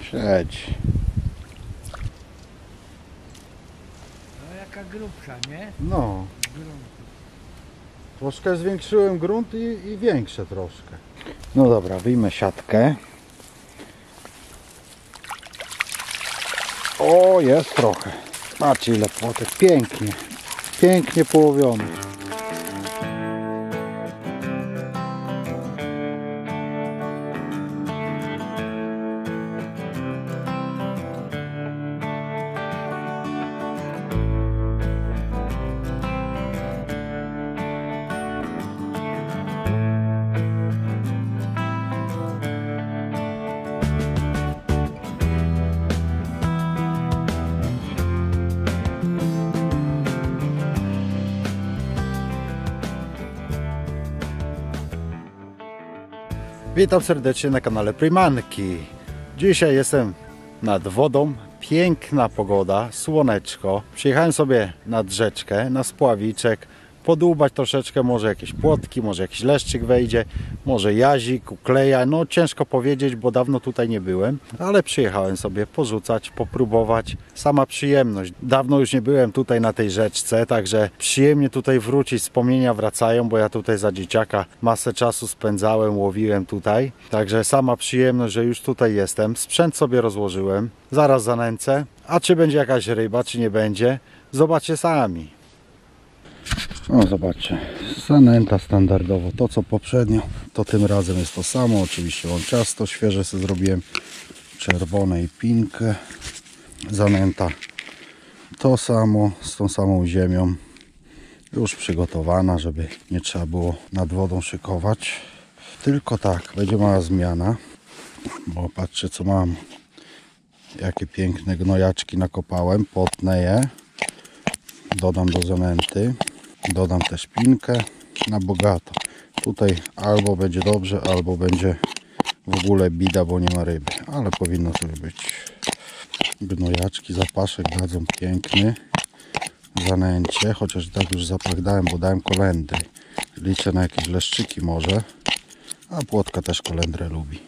Siedź. No jaka grubsza, nie? No, Grunt. troszkę zwiększyłem grunt i większe troszkę. No dobra, wyjmę siatkę. O, jest trochę. Patrzcie ile płotek, pięknie. Pięknie połowiony. Witam serdecznie na kanale Prymanki. Dzisiaj jestem nad wodą, piękna pogoda, słoneczko. Przyjechałem sobie nad rzeczkę, na spławiczek, podłubać troszeczkę, może jakieś płotki, może jakiś leszczyk wejdzie, może jazik, ukleja. No ciężko powiedzieć, bo dawno tutaj nie byłem, ale przyjechałem sobie porzucać, popróbować. Sama przyjemność. Dawno już nie byłem tutaj na tej rzeczce, także przyjemnie tutaj wrócić, wspomnienia wracają, bo ja tutaj za dzieciaka masę czasu spędzałem, łowiłem tutaj. Także sama przyjemność, że już tutaj jestem. Sprzęt sobie rozłożyłem, zaraz zanęcę, a czy będzie jakaś ryba, czy nie będzie, zobaczcie sami. O, zobaczcie, zanęta standardowo, to co poprzednio, to tym razem jest to samo. Oczywiście mam ciasto świeże, sobie zrobiłem czerwone i pinkę. Zanęta to samo, z tą samą ziemią, już przygotowana, żeby nie trzeba było nad wodą szykować. Tylko tak, będzie mała zmiana, bo patrzcie co mam, jakie piękne gnojaczki nakopałem, potnę je, dodam do zanęty. Dodam też pinkę na bogato. Tutaj albo będzie dobrze, albo będzie w ogóle bida, bo nie ma ryby. Ale powinno sobie być. Gnojaczki, zapaszek dadzą piękny. Zanęcie, chociaż tak już zapach dałem, bo dałem kolendry. Liczę na jakieś leszczyki może. A płotka też kolendrę lubi.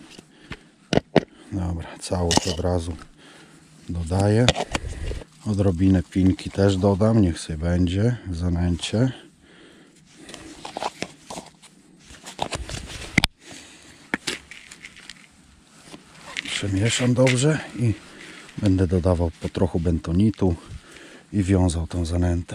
Dobra, całość od razu dodaję. Odrobinę pinki też dodam, niech sobie będzie w zanęcie. Przemieszam dobrze i będę dodawał po trochu bentonitu i wiązał tą zanętę.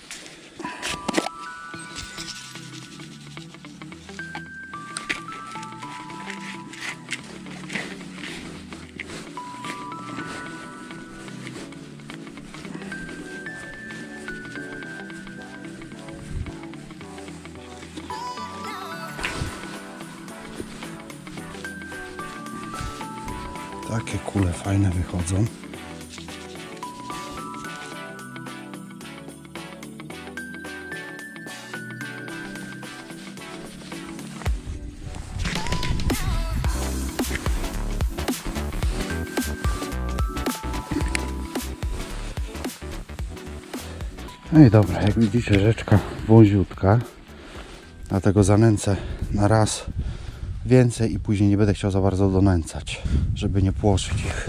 Takie kule fajne wychodzą. No i dobra, jak widzicie rzeczka wąziutka, dlatego zanęcę na raz więcej i później nie będę chciał za bardzo donęcać, żeby nie płoszyć ich.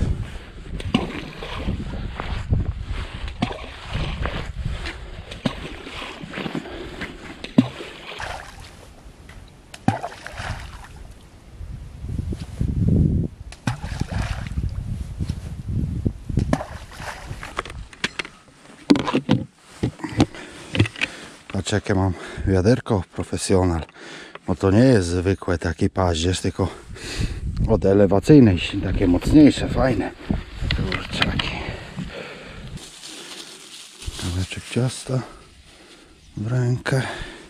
Patrz jakie mam wiaderko profesjonal. Bo to nie jest zwykłe takie paździerz, tylko od elewacyjnej, takie mocniejsze, fajne. Kurczaki. Kawałeczek ciasta w rękę.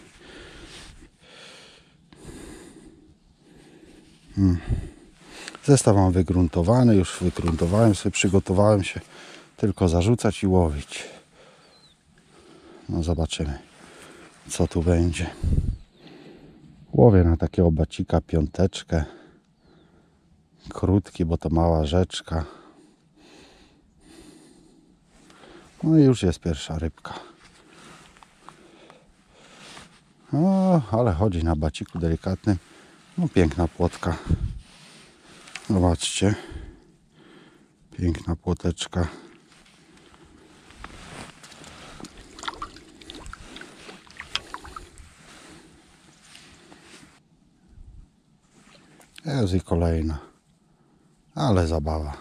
Zestaw mam wygruntowany, już wygruntowałem sobie, przygotowałem się tylko zarzucać i łowić. No zobaczymy co tu będzie. Łowię na takiego bacika piąteczkę. Krótki, bo to mała rzeczka. No i już jest pierwsza rybka. O, ale chodzi na baciku delikatnym. No piękna płotka. Zobaczcie. Piękna płoteczka. Jest i kolejna. Ale zabawa.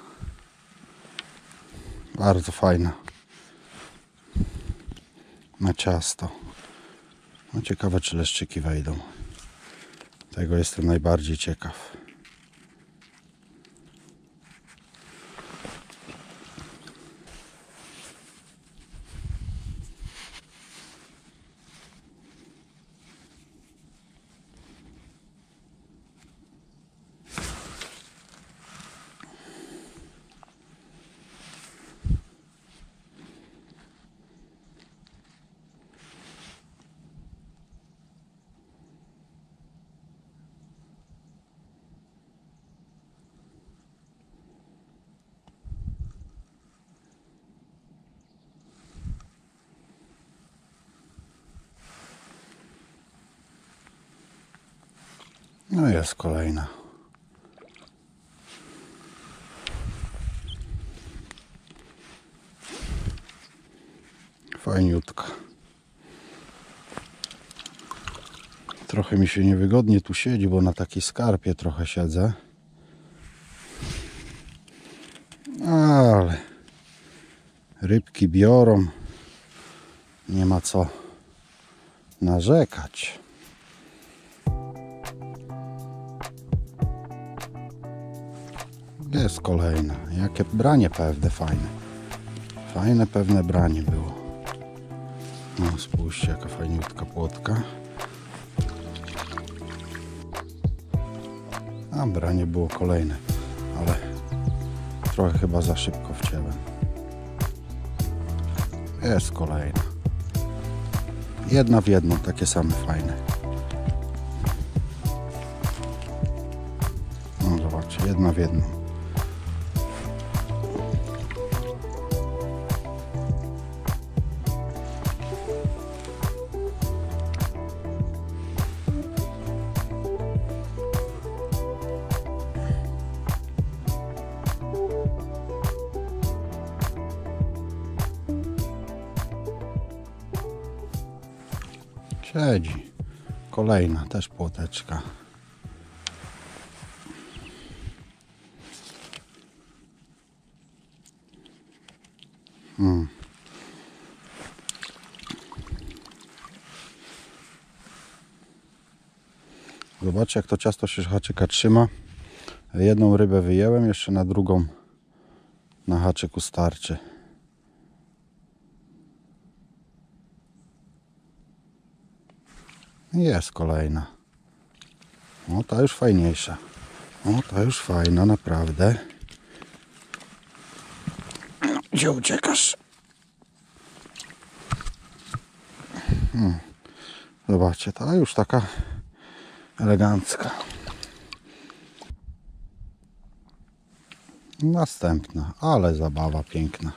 Bardzo fajna. Na ciasto. No ciekawe, czy leszczyki wejdą. Tego jestem najbardziej ciekaw. No jest kolejna. Fajniutka. Trochę mi się niewygodnie tu siedzi, bo na takiej skarpie trochę siedzę. Ale rybki biorą. Nie ma co narzekać. Jest kolejna. Jakie branie pewne, fajne. Fajne, pewne branie było. No spójrzcie, jaka fajniutka płotka. A branie było kolejne, ale trochę chyba za szybko wcięłem. Jest kolejna. Jedna w jedną, takie same fajne. No zobaczcie, jedna w jedną. Siedzi. Kolejna, też płoteczka. Zobaczcie, jak to ciasto się haczyka trzyma. Jedną rybę wyjęłem, jeszcze na drugą na haczyku starczy. Jest kolejna. O, ta już fajniejsza. O, ta już fajna, naprawdę. Gdzie uciekasz? Zobaczcie, ta już taka elegancka. Następna, ale zabawa piękna.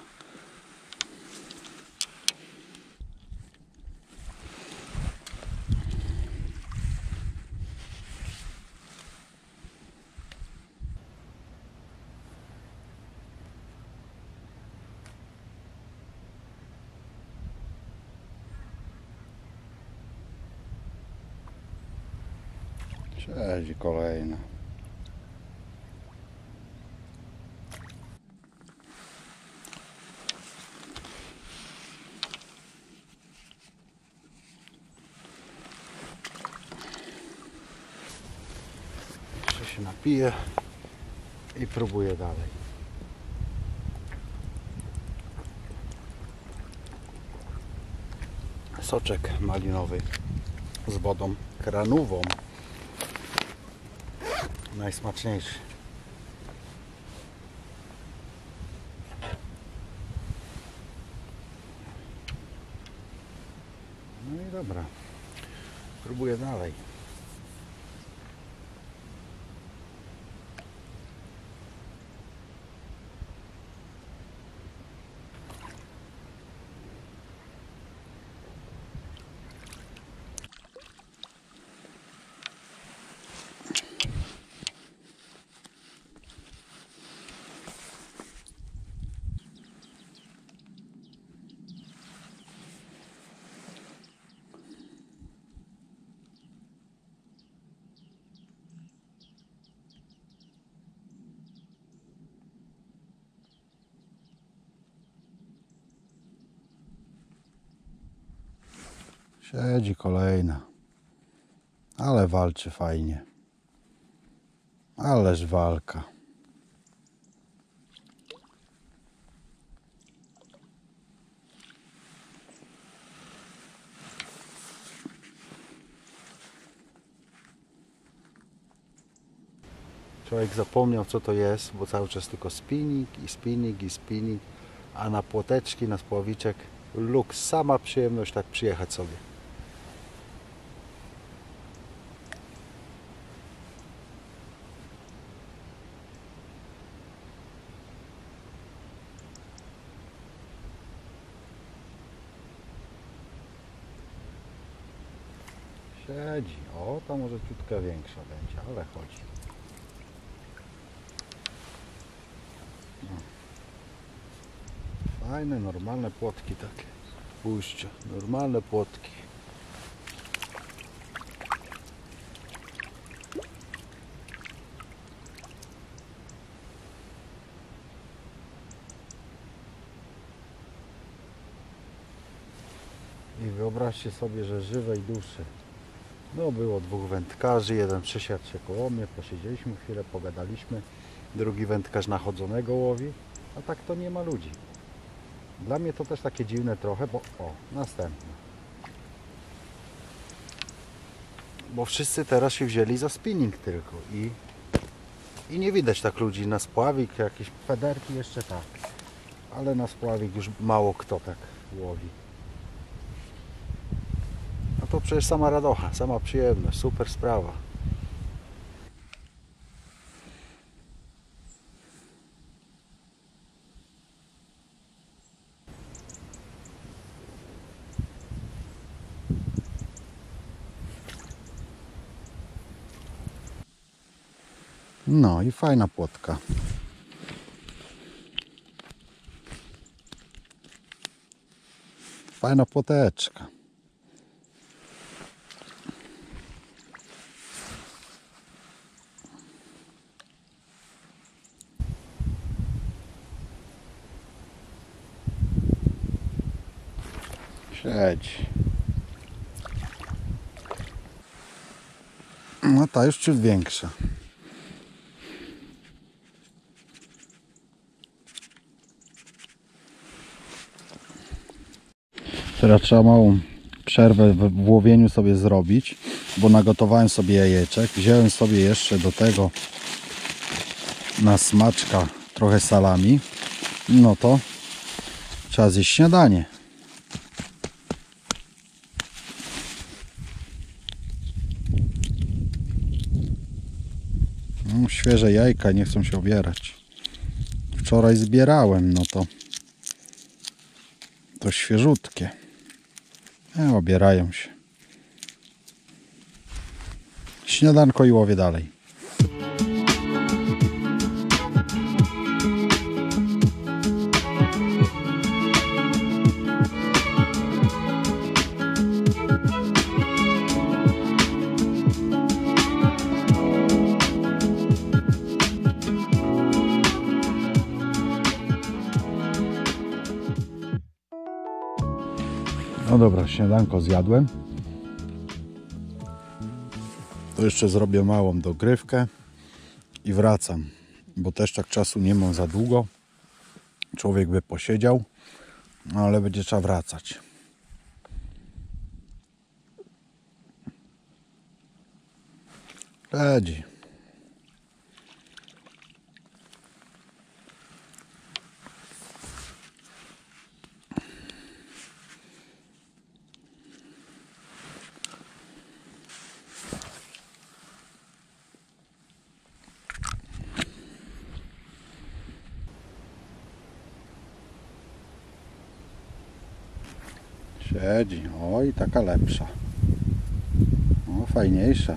Siedzi kolejna. Jeszcze się napiję i próbuję dalej. Soczek malinowy z wodą kranową. Najsmaczniejszy. No i dobra. Próbuję dalej. Siedzi kolejna. Ale walczy fajnie. Ależ walka. Człowiek zapomniał, co to jest, bo cały czas tylko spinning i spinning i spinning, a na płoteczki, na spławiczek luks, sama przyjemność tak przyjechać sobie. Siedzi. O, ta może ciutkę większa będzie, ale chodzi. No. Fajne, normalne płotki takie. Spójrzcie, normalne płotki. I wyobraźcie sobie, że żywej duszy. No było dwóch wędkarzy, jeden przysiadł się koło mnie, posiedzieliśmy chwilę, pogadaliśmy. Drugi wędkarz nachodzonego łowi, a tak to nie ma ludzi. Dla mnie to też takie dziwne trochę, bo o, następne. Bo wszyscy teraz się wzięli za spinning tylko i nie widać tak ludzi na spławik, jakieś federki jeszcze tak. Ale na spławik już mało kto tak łowi. No to przecież sama radocha, sama przyjemność, super sprawa. No i fajna płotka. Fajna płoteczka. Siedź. No ta już ciut większa. Teraz trzeba małą przerwę w łowieniu sobie zrobić, bo nagotowałem sobie jajeczek. Wziąłem sobie jeszcze do tego na smaczka trochę salami. No to trzeba zjeść śniadanie. No, świeże jajka nie chcą się obierać. Wczoraj zbierałem, no to świeżutkie. Obierają się. Śniadanko i łowię dalej. No dobra, śniadanko zjadłem. To jeszcze zrobię małą dogrywkę i wracam, bo też tak czasu nie mam za długo. Człowiek by posiedział, no ale będzie trzeba wracać. Siedzi. Siedzi. Oj, taka lepsza. O, fajniejsza.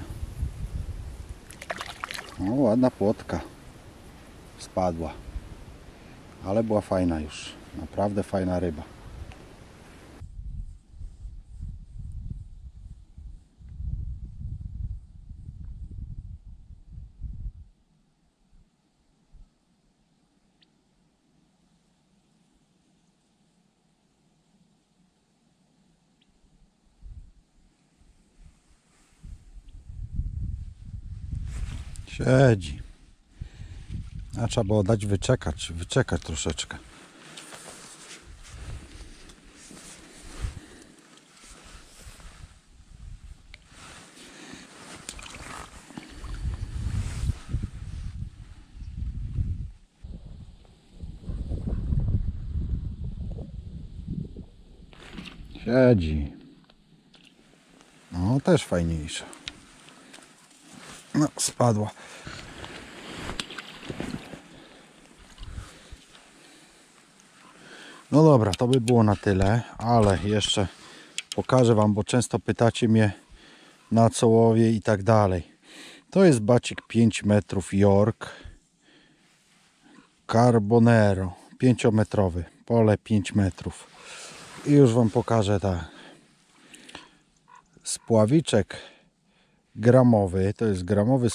O, ładna płotka. Spadła. Ale była fajna już. Naprawdę fajna ryba. Siedzi. A trzeba było dać wyczekać troszeczkę. Siedzi. No też fajniejsza. No spadła. No dobra, to by było na tyle, ale jeszcze pokażę Wam, bo często pytacie mnie na co łowię i tak dalej. To jest bacik 5 metrów York Carbonero, 5-metrowy, pole 5 metrów. I już Wam pokażę tak. Spławiczek gramowy, to jest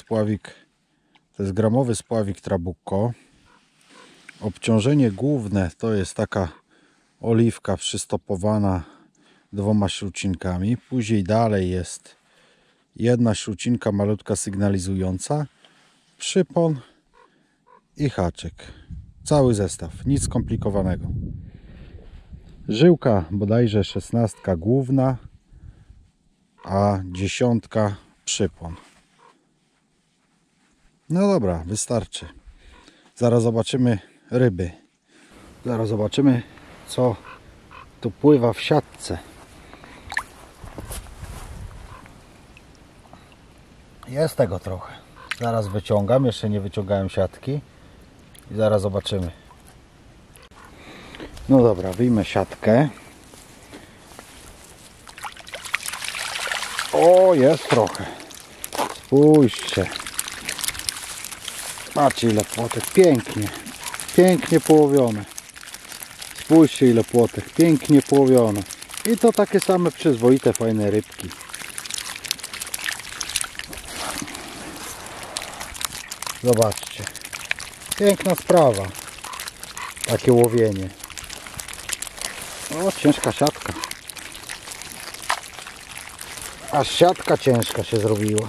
gramowy spławik Trabucco. Obciążenie główne to jest taka oliwka przystopowana 2 śrucinkami. Później dalej jest 1 śrucinka malutka sygnalizująca, przypon i haczyk. Cały zestaw, nic skomplikowanego. Żyłka bodajże 16 główna, a 10 przypon. No dobra, wystarczy. Zaraz zobaczymy ryby. Zaraz zobaczymy, co tu pływa w siatce. Jest tego trochę. Zaraz wyciągam, jeszcze nie wyciągałem siatki i zaraz zobaczymy. No dobra, wyjmę siatkę. O, jest trochę. Spójrzcie. Patrzcie, ile płotek. Pięknie. Pięknie połowione. Spójrzcie, ile płotek. Pięknie połowione. I to takie same przyzwoite, fajne rybki. Zobaczcie. Piękna sprawa. Takie łowienie. O, ciężka siatka. Aż siatka ciężka się zrobiła.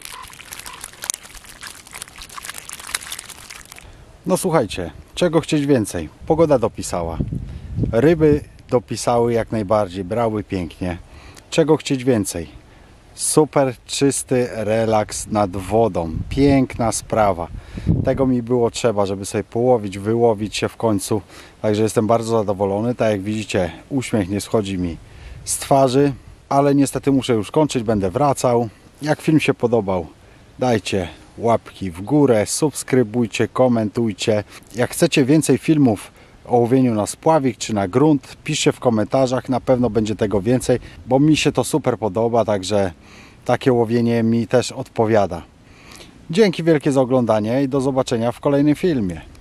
No słuchajcie, czego chcieć więcej? Pogoda dopisała. Ryby dopisały jak najbardziej, brały pięknie. Czego chcieć więcej? Super czysty relaks nad wodą. Piękna sprawa. Tego mi było trzeba, żeby sobie połowić, wyłowić się w końcu. Także jestem bardzo zadowolony. Tak jak widzicie, uśmiech nie schodzi mi z twarzy. Ale niestety muszę już kończyć, będę wracał. Jak film się podobał, dajcie łapki w górę, subskrybujcie, komentujcie. Jak chcecie więcej filmów o łowieniu na spławik czy na grunt, piszcie w komentarzach, na pewno będzie tego więcej, bo mi się to super podoba, także takie łowienie mi też odpowiada. Dzięki wielkie za oglądanie i do zobaczenia w kolejnym filmie.